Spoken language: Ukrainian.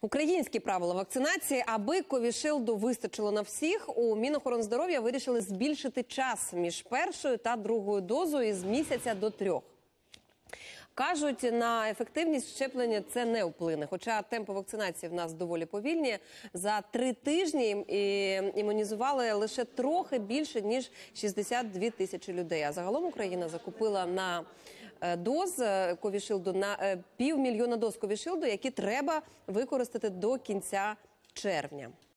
Українські правила вакцинації, аби ковішилду вистачило на всіх, у Мінохорони вирішили збільшити час між першою та другою дозою із місяця до 3. Кажуть, на ефективність щеплення це не вплине, хоча темпи вакцинації в нас доволі повільні. За 3 тижні імунізували лише трохи більше, ніж 62 тисячі людей. А загалом Україна закупила на доз ковішилду, на 500 000 доз ковішилду, які треба використати до кінця червня.